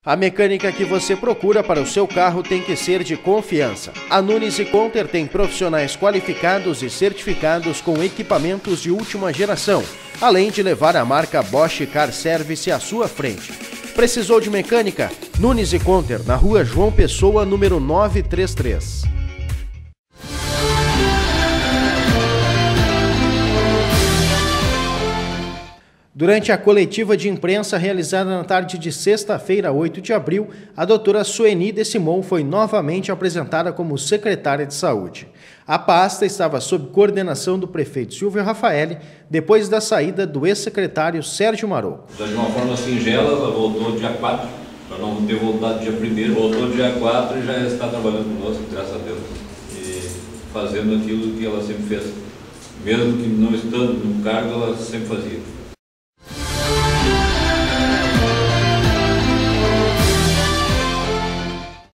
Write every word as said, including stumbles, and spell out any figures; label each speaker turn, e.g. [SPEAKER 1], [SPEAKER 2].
[SPEAKER 1] A mecânica que você procura para o seu carro tem que ser de confiança. A Nunes e Conter tem profissionais qualificados e certificados com equipamentos de última geração, além de levar a marca Bosch Car Service à sua frente. Precisou de mecânica? Nunes e Conter, na rua João Pessoa, número novecentos e trinta e três. Durante a coletiva de imprensa realizada na tarde de sexta-feira, oito de abril, a doutora Sueni de Simon foi novamente apresentada como secretária de Saúde. A pasta estava sob coordenação do prefeito Silvio Raffaelli, depois da saída do ex-secretário Sérgio Marou.
[SPEAKER 2] De uma forma singela, ela voltou dia quatro, para não ter voltado dia primeiro, voltou dia quatro e já está trabalhando conosco, graças a Deus, e fazendo aquilo que ela sempre fez. Mesmo que não estando no cargo, ela sempre fazia.